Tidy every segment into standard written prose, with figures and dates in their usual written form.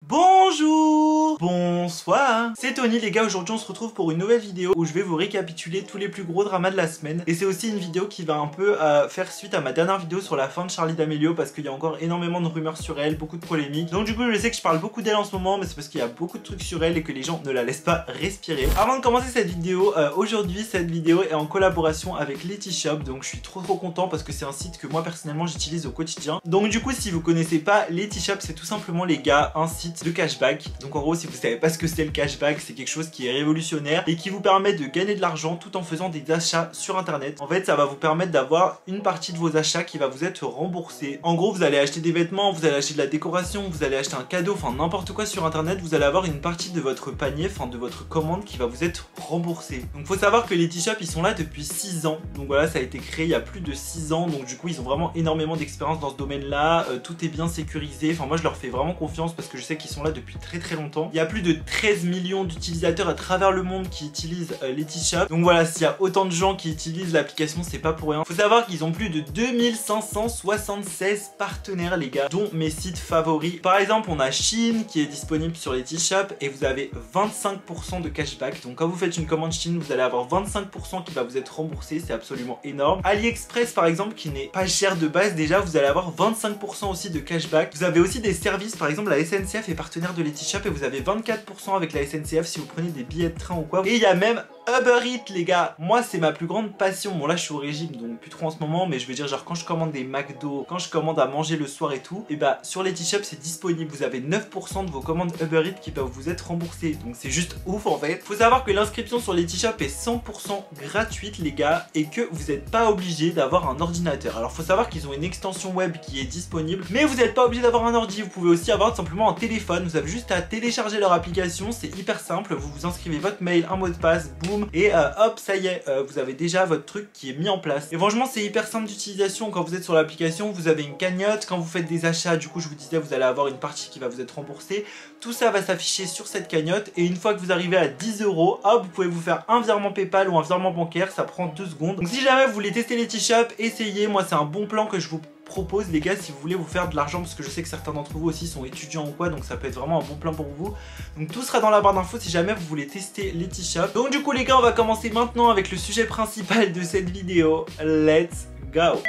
Bonjour, bonsoir, c'est Tony les gars. Aujourd'hui on se retrouve pour une nouvelle vidéo où je vais vous récapituler tous les plus gros dramas de la semaine. Et c'est aussi une vidéo qui va un peu faire suite à ma dernière vidéo sur la fin de Charli D'Amelio, parce qu'il y a encore énormément de rumeurs sur elle, beaucoup de polémiques. Donc du coup je sais que je parle beaucoup d'elle en ce moment, mais c'est parce qu'il y a beaucoup de trucs sur elle et que les gens ne la laissent pas respirer. Avant de commencer cette vidéo, aujourd'hui cette vidéo est en collaboration avec Letishop. Donc je suis trop content parce que c'est un site que moi personnellement j'utilise au quotidien. Donc du coup si vous connaissez pas Letishop, c'est tout simplement les gars un site de cashback. Donc en gros si vous savez pas ce que c'est le cashback, c'est quelque chose qui est révolutionnaire et qui vous permet de gagner de l'argent tout en faisant des achats sur internet. En fait ça va vous permettre d'avoir une partie de vos achats qui va vous être remboursée. En gros vous allez acheter des vêtements, vous allez acheter de la décoration, vous allez acheter un cadeau, enfin n'importe quoi sur internet, vous allez avoir une partie de votre panier, enfin de votre commande qui va vous être remboursée. Donc faut savoir que Letishop ils sont là depuis 6 ans. Donc voilà, ça a été créé il y a plus de 6 ans. Donc du coup ils ont vraiment énormément d'expérience dans ce domaine là, tout est bien sécurisé. Enfin moi je leur fais vraiment confiance parce que je sais qu'ils sont là depuis très longtemps. Il y a plus de 13 millions d'utilisateurs à travers le monde qui utilisent Letishop. Donc voilà, s'il y a autant de gens qui utilisent l'application, c'est pas pour rien. Faut savoir qu'ils ont plus de 2576 partenaires les gars, dont mes sites favoris. Par exemple on a Shein qui est disponible sur Letishop et vous avez 25% de cashback. Donc quand vous faites une commande Shein, vous allez avoir 25% qui va vous être remboursé, c'est absolument énorme. AliExpress par exemple qui n'est pas cher de base, déjà vous allez avoir 25% aussi de cashback. Vous avez aussi des services, par exemple la SNCF est partenaire de Letishop et vous avez 24% avec la SNCF si vous prenez des billets de train ou quoi. Et il y a même Uber Eats les gars, moi c'est ma plus grande passion. Bon là je suis au régime donc plus trop en ce moment, mais je veux dire genre quand je commande des McDo, quand je commande à manger le soir et tout, et bah sur Letishop c'est disponible. Vous avez 9% de vos commandes Uber Eats qui peuvent vous être remboursées, donc c'est juste ouf en fait. Faut savoir que l'inscription sur Letishop est 100% gratuite les gars et que vous n'êtes pas obligé d'avoir un ordinateur. Alors faut savoir qu'ils ont une extension web qui est disponible, mais vous n'êtes pas obligé d'avoir un ordi, vous pouvez aussi avoir tout simplement un téléphone. Vous avez juste à télécharger leur application, c'est hyper simple, vous vous inscrivez votre mail, un mot de passe, boum, et hop ça y est, vous avez déjà votre truc qui est mis en place. Et franchement c'est hyper simple d'utilisation. Quand vous êtes sur l'application vous avez une cagnotte, quand vous faites des achats du coup je vous disais vous allez avoir une partie qui va vous être remboursée, tout ça va s'afficher sur cette cagnotte et une fois que vous arrivez à 10 €, hop vous pouvez vous faire un virement PayPal ou un virement bancaire, ça prend 2 secondes. Donc si jamais vous voulez tester Letishop, essayez, moi c'est un bon plan que je vous propose les gars si vous voulez vous faire de l'argent, parce que je sais que certains d'entre vous aussi sont étudiants ou quoi, donc ça peut être vraiment un bon plan pour vous. Donc tout sera dans la barre d'infos si jamais vous voulez tester Letishop. Donc du coup les gars on va commencer maintenant avec le sujet principal de cette vidéo. Let's go.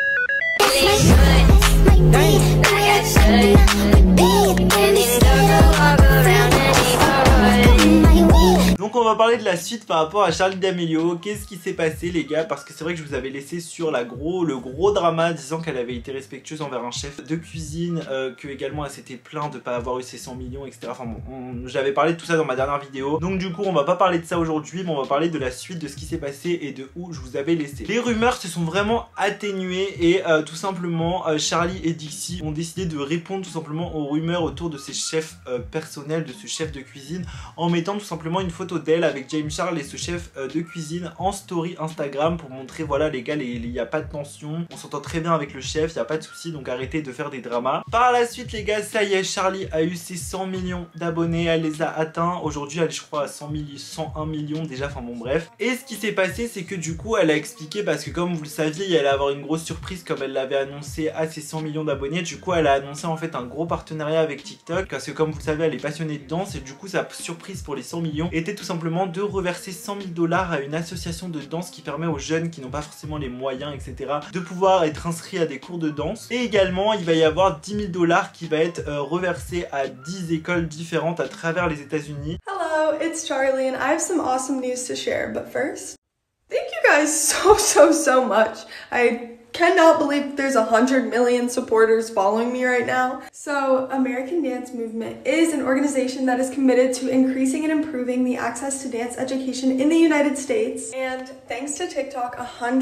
Donc on va parler de la suite par rapport à Charli D'Amelio. Qu'est-ce qui s'est passé les gars? Parce que c'est vrai que je vous avais laissé sur le gros drama disant qu'elle avait été respectueuse envers un chef de cuisine, que également elle s'était plainte de pas avoir eu ses 100 millions etc. Enfin bon, j'avais parlé de tout ça dans ma dernière vidéo. Donc du coup on va pas parler de ça aujourd'hui, mais on va parler de la suite de ce qui s'est passé et de où je vous avais laissé. Les rumeurs se sont vraiment atténuées et tout simplement Charli et Dixie ont décidé de répondre tout simplement aux rumeurs autour de ces chefs personnels, de ce chef de cuisine, en mettant tout simplement une photo d'elle avec James Charles et ce chef de cuisine en story Instagram pour montrer voilà les gars, il n'y a pas de tension, on s'entend très bien avec le chef, il n'y a pas de souci, donc arrêtez de faire des dramas. Par la suite les gars, ça y est, Charli a eu ses 100 millions d'abonnés, elle les a atteints. Aujourd'hui elle est je crois à 101 millions déjà, enfin bon bref. Et ce qui s'est passé c'est que du coup elle a expliqué, parce que comme vous le saviez il allait avoir une grosse surprise comme elle l'avait annoncé à ses 100 millions d'abonnés. Du coup elle a annoncé en fait un gros partenariat avec TikTok, parce que comme vous le savez elle est passionnée de danse et du coup sa surprise pour les 100 millions était tout simplement de reverser 100 000 $ à une association de danse qui permet aux jeunes qui n'ont pas forcément les moyens etc de pouvoir être inscrits à des cours de danse. Et également il va y avoir 10 000 $ qui va être reversé à 10 écoles différentes à travers les États-Unis. Hello, it's Charli and I have some awesome news to share, but first, thank you guys so much. I cannot believe there's 100 million supporters following me right now. So, American Dance Movement is an organization that is committed to increasing and improving the access to dance education in the United States. And thanks to TikTok,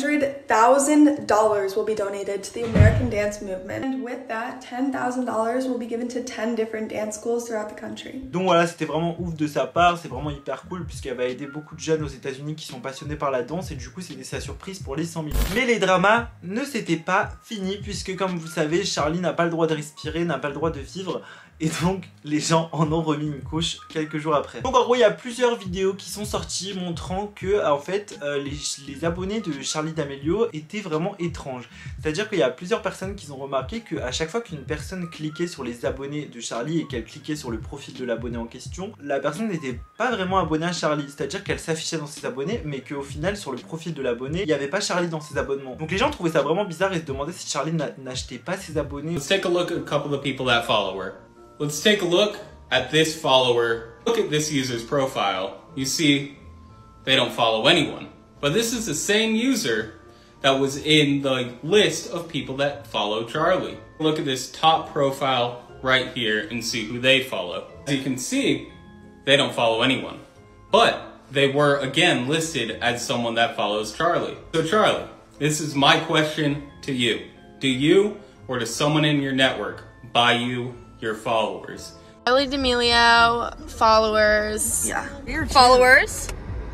$100,000 will be donated to the American Dance Movement. And with that, $10,000 will be given to 10 different dance schools throughout the country. Donc voilà, c'était vraiment ouf de sa part, c'est vraiment hyper cool puisqu'elle va aider beaucoup de jeunes aux États-Unis qui sont passionnés par la danse et du coup c'était sa surprise pour les 100 millions. Mais les dramas ne s'était pas fini puisque comme vous le savez Charli n'a pas le droit de respirer, n'a pas le droit de vivre et donc les gens en ont remis une couche quelques jours après. Donc en gros il y a plusieurs vidéos qui sont sorties montrant que en fait les abonnés de Charli D'Amelio étaient vraiment étranges. C'est-à-dire qu'il y a plusieurs personnes qui ont remarqué qu'à chaque fois qu'une personne cliquait sur les abonnés de Charli et qu'elle cliquait sur le profil de l'abonné en question, la personne n'était pas vraiment abonnée à Charli, c'est-à-dire qu'elle s'affichait dans ses abonnés mais qu'au final sur le profil de l'abonné il n'y avait pas Charli dans ses abonnements. Donc les gens trouvaient ça vraiment bizarre et se demandaient si Charli n'achetait pas ses abonnés. Let's take a look at a couple of people that follow her. Let's take a look at this follower. Look at this user's profile. You see, they don't follow anyone. But this is the same user that was in the list of people that follow Charli. Look at this top profile right here and see who they follow. As you can see, they don't follow anyone. But they were again listed as someone that follows Charli. So Charli, this is my question to you. Do you or does someone in your network buy you your followers? Charli D'Amelio followers. Yeah. Followers.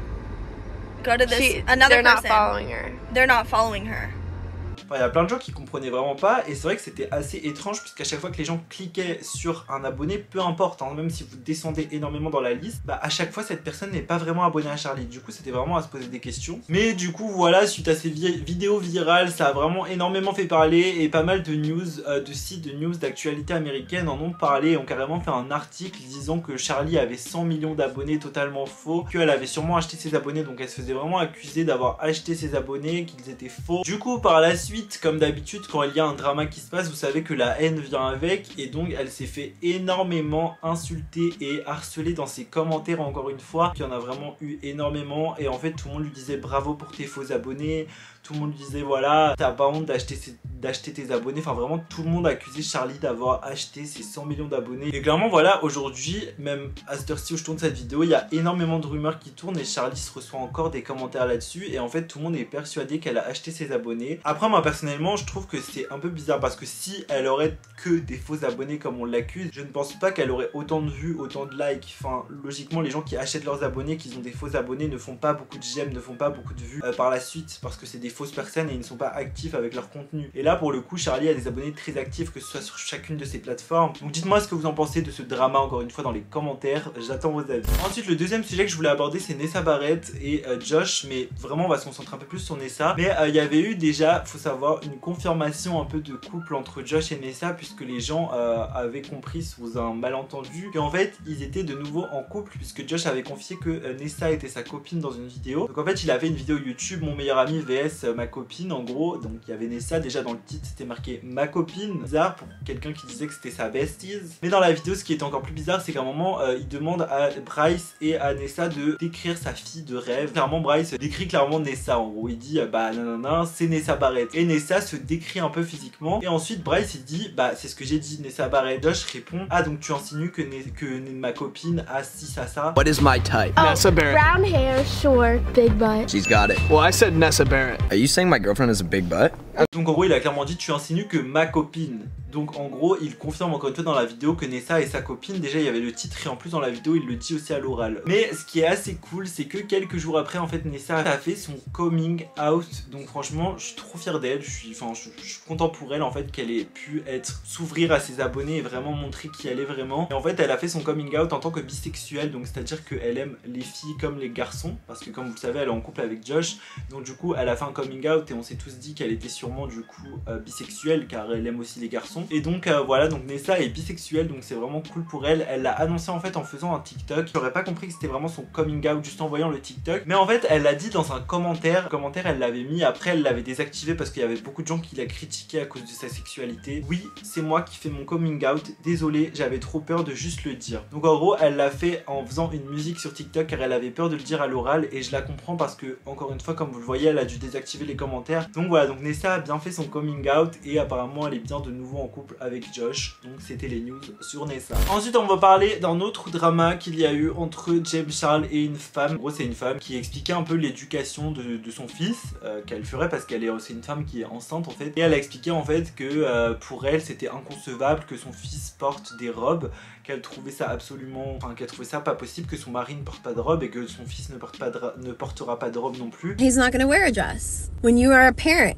Go to this. Another They're not person. following her. They're not following her. Enfin, il y a plein de gens qui comprenaient vraiment pas et c'est vrai que c'était assez étrange puisqu'à chaque fois que les gens cliquaient sur un abonné, peu importe, hein, même si vous descendez énormément dans la liste, bah à chaque fois cette personne n'est pas vraiment abonnée à Charli. Du coup c'était vraiment à se poser des questions. Mais du coup voilà, suite à ces vidéos virales, ça a vraiment énormément fait parler et pas mal de news, de sites de news d'actualité américaine en ont parlé et ont carrément fait un article disant que Charli avait 100 millions d'abonnés totalement faux, qu'elle avait sûrement acheté ses abonnés, donc elle se faisait vraiment accuser d'avoir acheté ses abonnés, qu'ils étaient faux. Du coup par la suite, comme d'habitude, quand il y a un drama qui se passe, vous savez que la haine vient avec et donc elle s'est fait énormément insulter et harceler dans ses commentaires encore une fois. Il y en a vraiment eu énormément et en fait tout le monde lui disait bravo pour tes faux abonnés. Tout le monde lui disait voilà, t'as pas honte d'acheter tes abonnés. Enfin vraiment tout le monde a accusé Charli d'avoir acheté ses 100 millions d'abonnés. Et clairement voilà, aujourd'hui, même à cette heure-ci où je tourne cette vidéo, il y a énormément de rumeurs qui tournent et Charli se reçoit encore des commentaires là-dessus. Et en fait tout le monde est persuadé qu'elle a acheté ses abonnés. Après moi personnellement je trouve que c'est un peu bizarre parce que si elle aurait que des faux abonnés comme on l'accuse, je ne pense pas qu'elle aurait autant de vues, autant de likes. Enfin logiquement les gens qui achètent leurs abonnés, qui ont des faux abonnés, ne font pas beaucoup de j'aime, ne font pas beaucoup de vues par la suite parce que c'est des fausses personnes et ils ne sont pas actifs avec leur contenu. Et là pour le coup Charli a des abonnés très actifs, que ce soit sur chacune de ses plateformes. Donc dites-moi ce que vous en pensez de ce drama encore une fois dans les commentaires, j'attends vos avis. Ensuite le deuxième sujet que je voulais aborder c'est Nessa Barrett et Josh, mais vraiment on va se concentrer un peu plus sur Nessa. Mais il y avait eu déjà, faut savoir, une confirmation un peu de couple entre Josh et Nessa puisque les gens avaient compris sous un malentendu qu'en fait ils étaient de nouveau en couple puisque Josh avait confié que Nessa était sa copine dans une vidéo. Donc en fait il avait une vidéo YouTube mon meilleur ami vs ma copine en gros, donc il y avait Nessa, déjà dans le titre c'était marqué ma copine, bizarre pour quelqu'un qui disait que c'était sa besties. Mais dans la vidéo ce qui est encore plus bizarre c'est qu'à un moment il demande à Bryce et à Nessa de décrire sa fille de rêve. Clairement Bryce décrit clairement Nessa, en gros il dit bah nanana c'est Nessa Barrett et Nessa se décrit un peu physiquement et ensuite Bryce il dit bah c'est ce que j'ai dit Nessa Barrett. Josh répond ah donc tu insinues que ma copine a ci ça. What is my type? Nessa Barrett. Brown hair, short, big butt. She's got it. Well, I said Nessa Barrett. Are you saying my girlfriend has a big butt? Donc en gros il a clairement dit tu insinues que ma copine. Donc en gros il confirme encore une fois dans la vidéo que Nessa est sa copine. Déjà il y avait le titre et en plus dans la vidéo il le dit aussi à l'oral. Mais ce qui est assez cool c'est que quelques jours après en fait Nessa a fait son coming out. Donc franchement je suis trop fier d'elle. Je suis content pour elle en fait qu'elle ait pu s'ouvrir à ses abonnés et vraiment montrer qui elle est vraiment. Et en fait elle a fait son coming out en tant que bisexuelle. Donc c'est à dire qu'elle aime les filles comme les garçons. Parce que comme vous le savez elle est en couple avec Josh. Donc du coup elle a fait un coming out et on s'est tous dit qu'elle était sûrement du coup bisexuelle car elle aime aussi les garçons. Et donc voilà, donc Nessa est bisexuelle donc c'est vraiment cool pour elle. Elle l'a annoncé en fait en faisant un TikTok. J'aurais pas compris que c'était vraiment son coming out juste en voyant le TikTok. Mais en fait elle l'a dit dans un commentaire. Le commentaire elle l'avait mis, après elle l'avait désactivé parce qu'il y avait beaucoup de gens qui la critiquaient à cause de sa sexualité. Oui c'est moi qui fais mon coming out, désolé j'avais trop peur de juste le dire. Donc en gros elle l'a fait en faisant une musique sur TikTok car elle avait peur de le dire à l'oral et je la comprends parce que encore une fois comme vous le voyez elle a dû désactiver les commentaires. Donc voilà, donc Nessa a bien fait son coming out et apparemment elle est bien de nouveau en couple avec Josh. Donc c'était les news sur Nessa. Ensuite on va parler d'un autre drama qu'il y a eu entre James Charles et une femme. En gros c'est une femme qui expliquait un peu l'éducation de son fils qu'elle ferait parce qu'elle est aussi une femme qui est enceinte en fait. Et elle a expliqué en fait que pour elle c'était inconcevable que son fils porte des robes, qu'elle trouvait ça absolument, enfin qu'elle trouvait ça pas possible que son mari ne porte pas de robe et que son fils ne portera pas de robe non plus. He's not gonna wear a dress. When you are a parent,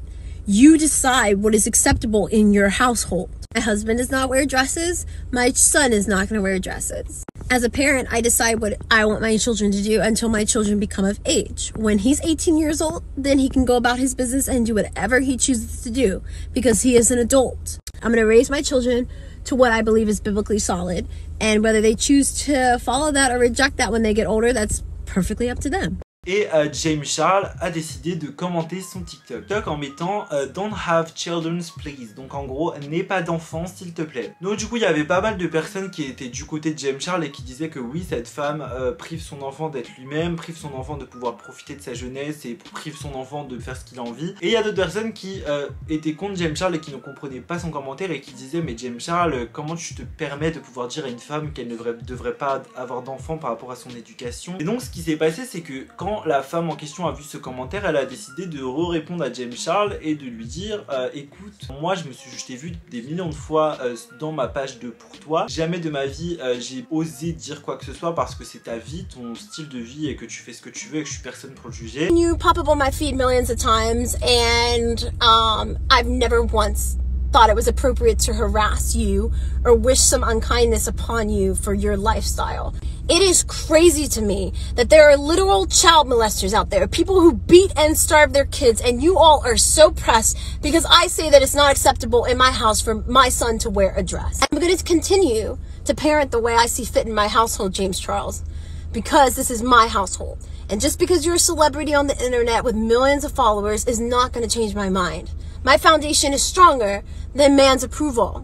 You decide what is acceptable in your household. My husband does not wear dresses. My son is not going to wear dresses. As a parent, I decide what I want my children to do until my children become of age. When he's 18 years old, then he can go about his business and do whatever he chooses to do because he is an adult. I'm going to raise my children to what I believe is biblically solid, and whether they choose to follow that or reject that when they get older, that's perfectly up to them. Et James Charles a décidé de commenter son TikTok en mettant Don't have children please. Donc en gros, n'aie pas d'enfants s'il te plaît. Donc du coup il y avait pas mal de personnes qui étaient du côté de James Charles et qui disaient que oui, cette femme prive son enfant d'être lui-même, prive son enfant de pouvoir profiter de sa jeunesse et prive son enfant de faire ce qu'il a envie. Et il y a d'autres personnes qui étaient contre James Charles et qui ne comprenaient pas son commentaire et qui disaient mais James Charles, comment tu te permets de pouvoir dire à une femme qu'elle ne devrait pas avoir d'enfant par rapport à son éducation. Et donc ce qui s'est passé, c'est que quand la femme en question a vu ce commentaire, elle a décidé de répondre à James Charles et de lui dire écoute, moi je t'ai vu des millions de fois dans ma page de pour toi, jamais de ma vie j'ai osé dire quoi que ce soit parce que c'est ta vie, ton style de vie et que tu fais ce que tu veux et que je suis personne pour le juger. You pop up on my feed millions of times and I've never once thought it was appropriate to harass you or wish some unkindness upon you for your lifestyle. It is crazy to me that there are literal child molesters out there, people who beat and starve their kids, and you all are so pressed because I say that it's not acceptable in my house for my son to wear a dress. I'm going to continue to parent the way I see fit in my household, James Charles, because this is my household. And just because you're a celebrity on the internet with millions of followers is not going to change my mind. My foundation is stronger than man's approval.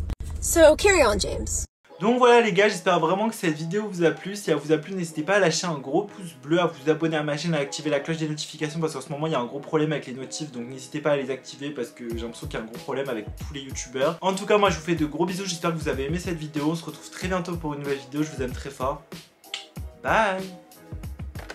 So carry on, James. Donc voilà les gars, j'espère vraiment que cette vidéo vous a plu. Si elle vous a plu, n'hésitez pas à lâcher un gros pouce bleu, à vous abonner à ma chaîne, à activer la cloche des notifications parce qu'en ce moment il y a un gros problème avec les notifs, donc n'hésitez pas à les activer parce que j'ai l'impression qu'il y a un gros problème avec tous les youtubeurs. En tout cas moi je vous fais de gros bisous, j'espère que vous avez aimé cette vidéo. On se retrouve très bientôt pour une nouvelle vidéo, je vous aime très fort. Bye.